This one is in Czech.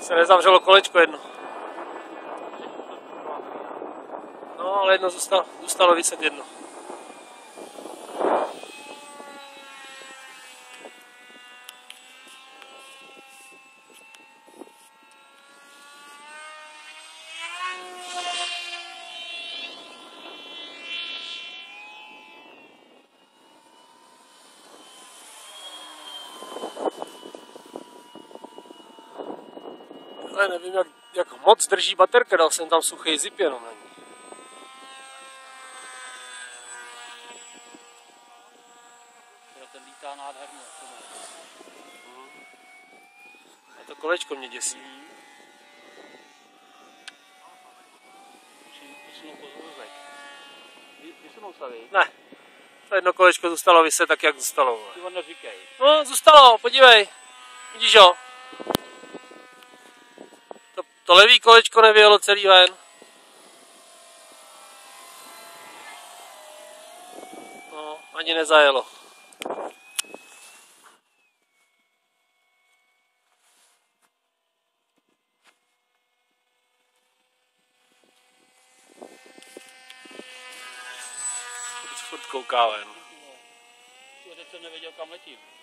Se nezavřelo kolečko jedno. No, ale jedno zůstalo viset jedno. Ale nevím, jak moc drží baterka, dal jsem tam suchý zip jenom na ní. Ten lítá nádherně. A to kolečko mě děsí. Vysunou se, vy? Ne, to jedno kolečko zůstalo viset tak, jak zůstalo. Ty on neříkej. No, zůstalo, podívej. Vidíš jo? To levý kolečko nevyjelo celý ven. No, ani nezajelo. Furt kouká ven. Teď jsem nevěděl, kam letím.